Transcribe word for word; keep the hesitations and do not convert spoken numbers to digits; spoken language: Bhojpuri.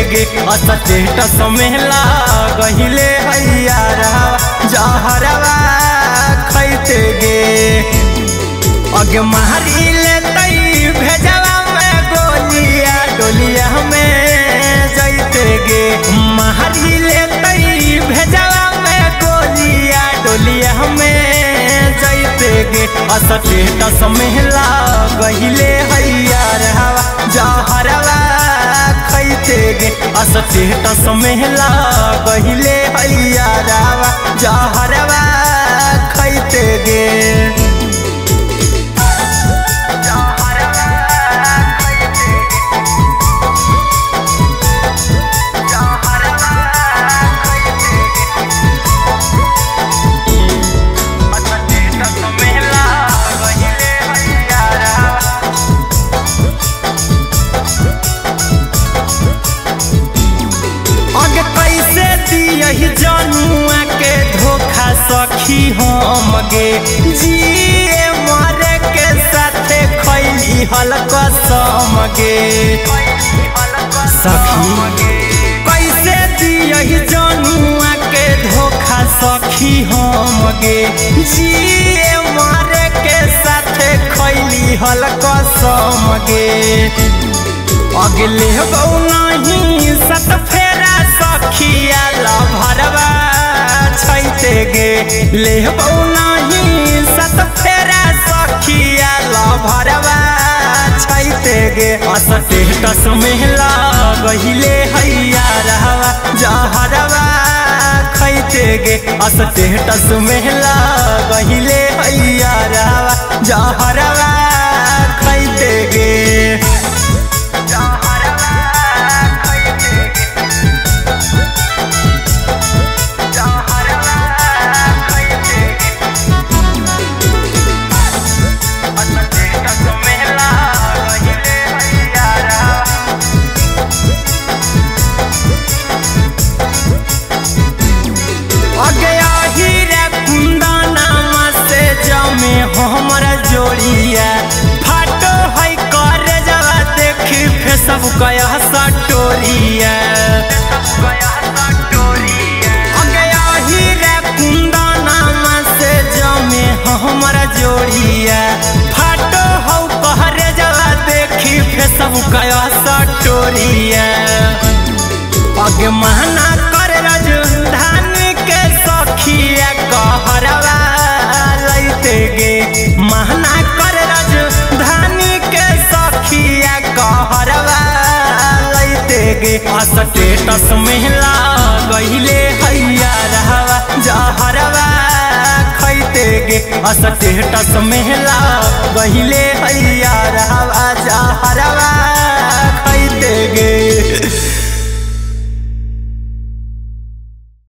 गे स्टेटस मेला गहिले हैया जहरवा खैते गे अगे मारी लेते भेजवा में गोलिया डोलिया में जैते गे मारी लेते भेजवा में गोलिया डोलिया में जैते गे स्टेटस मेला गहिले हैया जहरवा खैते गे स्टेटस मेला गहिले हैया जहरवा खैते गे यही जनुआ के धोखा सखी हम गे जिए मरे के साथे खैली हल कसम गे सखी कैसे दियही जनुआ के धोखा सखी हम गे जिए मरे के साथे खैली हल कसम गे अगले बौ नहीं सत फेरा सखिया लभरवा छैते गे ले बौ नहीं सत फेरा सखिया लभरवा छैते गे स्टेटस मेला गहिले हैया जहरवा खैते गे स्टेटस मेला गहिले हैया जहरवा खैते गे हमारा जोड़िया फाटो है करे जवा देखी फेसबुक कया सटोरिया गया ही रे कुंदना से जमे हमारा जोड़िया फाटो हो कहरे जवा देखी फेसबुक कया सटोरिया अगे महना कर राजधानी के सखिया कहरवा लैते गे महना कर राजधानी के सखिया कहरवा लैते गे स्टेटस मेला गहिले हैया जहरवा खैते गे स्टेटस मेला गहिले हैया जहरवा खैते गे।